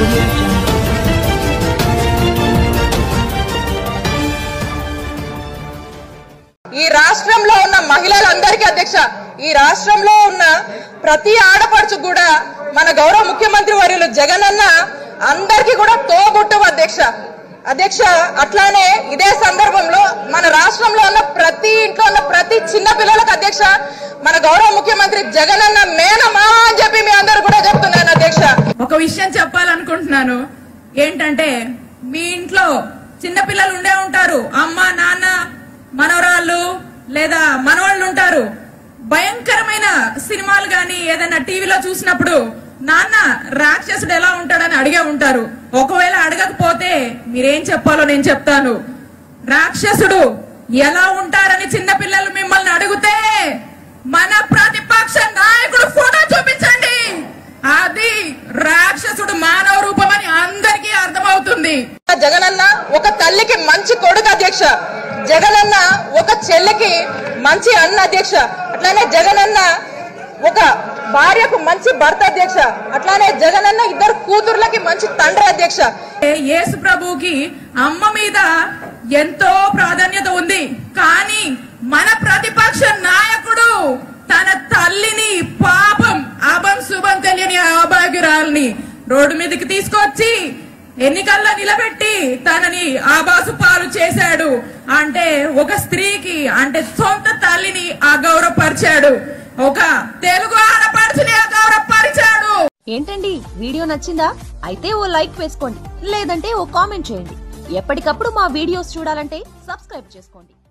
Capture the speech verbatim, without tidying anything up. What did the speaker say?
ఈ రాష్ట్రంలో ఉన్న మహిళలందరికీ అధ్యక్ష, ఈ రాష్ట్రంలో ఉన్న ప్రతి ఆడపడుచు కూడా మన గౌరవ ముఖ్యమంత్రి వర్యులు జగన్ అన్న అందరికీ కూడా తోబుట్టువు అధ్యక్ష. అధ్యక్ష అట్లానే ఇదే సందర్భంలో మన రాష్ట్రంలో ఉన్న ప్రతి ఇంట్లో ఉన్న ప్రతి చిన్న పిల్లలకు అధ్యక్ష మన గౌరవ ముఖ్యమంత్రి జగన్ అన్న మేనమా అని చెప్పి మీ అందరూ కూడా చెప్తున్నాను అధ్యక్ష. ఒక విషయం చెప్పాలనుకుంటున్నాను, ఏంటంటే మీ ఇంట్లో చిన్న పిల్లలు ఉండే ఉంటారు, అమ్మ నాన్న మనవరాళ్ళు లేదా మనవాళ్ళు ఉంటారు. భయంకరమైన సినిమాలు గాని ఏదైనా టీవీలో చూసినప్పుడు నాన్న రాక్షసుడు ఎలా ఉంటాడని అడిగే ఉంటారు. ఒకవేళ అడగకపోతే మీరేం చెప్పాలో నేను చెప్తాను. రాక్షసుడు ఎలా ఉంటారని చిన్న పిల్లలు మిమ్మల్ని అడిగితే మన ప్రతిపక్ష నాయకుడు ఫోటో చూపించండి, అది రాక్షసుడు మానవ రూపం అని అందరికీ అర్థమవుతుంది. జగనన్న ఒక తల్లికి మంచి కొడుకు అధ్యక్ష, జగనన్న ఒక చెల్లికి మంచి అన్న అధ్యక్ష, అట్లానే జగనన్న ఒక భార్యకు మంచి భర్త అధ్యక్ష, అట్లానే జగనన్న ఇద్దరు కూతుర్లకి మంచి తండ్రి అధ్యక్ష. యేసు ప్రభువుకి అమ్మ మీద ఎంతో ప్రాధాన్యత ఉంది, కానీ మన ప్రతిపక్ష నాయకుడు తన తల్లిని పాపం అభం శుభం తెలియని అభాగ్యురాల్ని రోడ్డు మీదకి తీసుకొచ్చి ఎన్నికల్లో నిలబెట్టి తనని ఆబాసు పాలు చేశాడు. అంటే ఒక స్త్రీకి అంటే సొంత తల్లిని అగౌరవపరిచాడు, ఒక తెలుగు ఆడపడుచుని అగౌరవపరిచాడు. ఏంటండి వీడియో నచ్చిందా? అయితే ఓ లైక్ వేసుకోండి, లేదంటే ఓ కామెంట్ చేయండి. ఎప్పటికప్పుడు మా వీడియోస్ చూడాలంటే సబ్స్క్రైబ్ చేసుకోండి.